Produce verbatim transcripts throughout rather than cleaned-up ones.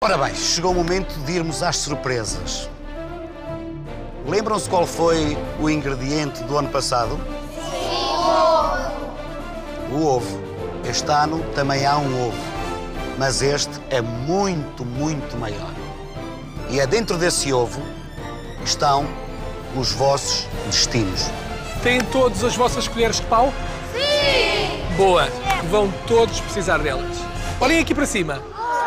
Ora bem, chegou o momento de irmos às surpresas. Lembram-se qual foi o ingrediente do ano passado? Sim, o ovo. O ovo. Este ano também há um ovo, mas este é muito, muito maior. E é dentro desse ovo que estão os vossos destinos. Têm todos as vossas colheres de pau? Sim! Boa! Vão todos precisar delas. Olhem aqui para cima.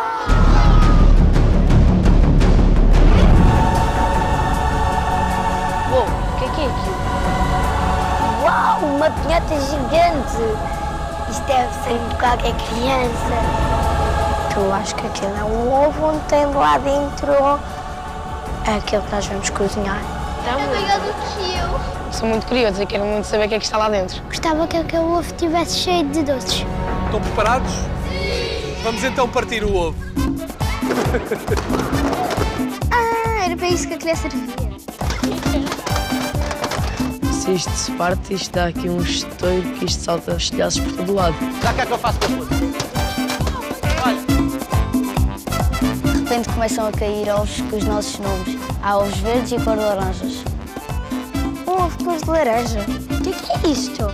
Uou, o que é que é aquilo? Uau, uma pinhata gigante! Isto deve ser de qualquer criança. Eu acho que aquilo é um ovo onde tem lá dentro aquilo que nós vamos cozinhar. É maior do que eu. Sou muito curiosa e quero muito saber o que é que está lá dentro. Gostava que aquele ovo estivesse cheio de doces. Estão preparados? Sim! Vamos então partir o ovo. Ah, era para isso que aquilo servia. Se isto se parte, isto dá aqui um estouro que isto salta os telhaços por todo lado. Já que é que eu faço depois? Olha. De repente começam a cair ovos com os nossos nomes. Há ovos verdes e cor de laranjas. Um ovo de cor de laranja? O que é, que é isto?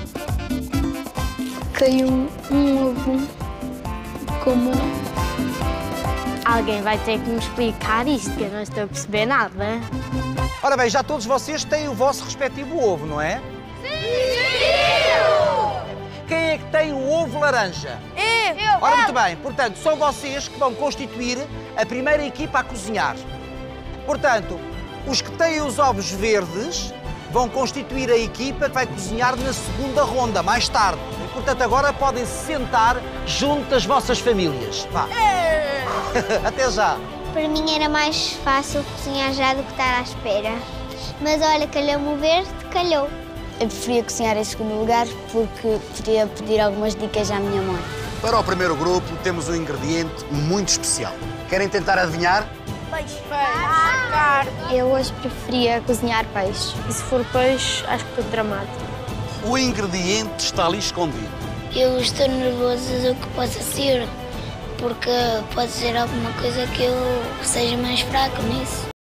Caiu um ovo com o meu nome. Alguém vai ter que me explicar isto, que eu não estou a perceber nada. Ora bem, já todos vocês têm o vosso respectivo ovo, não é? Sim! Quem é que tem o ovo laranja? Eu! Ora, muito bem. Portanto, são vocês que vão constituir a primeira equipa a cozinhar. Portanto, os que têm os ovos verdes vão constituir a equipa que vai cozinhar na segunda ronda, mais tarde. E, portanto, agora podem se sentar junto das vossas famílias. Vá. Até já. Para mim era mais fácil cozinhar já do que estar à espera. Mas olha, calhou-me o verde, calhou. Eu preferia cozinhar em segundo lugar porque podia pedir algumas dicas à minha mãe. Para o primeiro grupo temos um ingrediente muito especial. Querem tentar adivinhar? Peixe. Carne. Eu hoje preferia cozinhar peixe. E se for peixe, acho que estou dramático. O ingrediente está ali escondido. Eu estou nervosa do que possa ser, porque pode ser alguma coisa que eu seja mais fraca nisso.